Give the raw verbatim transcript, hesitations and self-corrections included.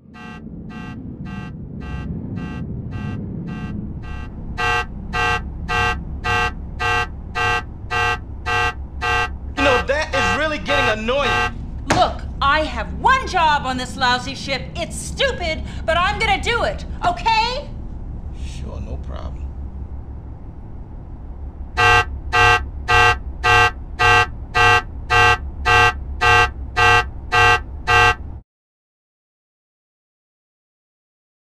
You know, that is really getting annoying. Look, I have one job on this lousy ship. It's stupid, but I'm gonna do it, okay?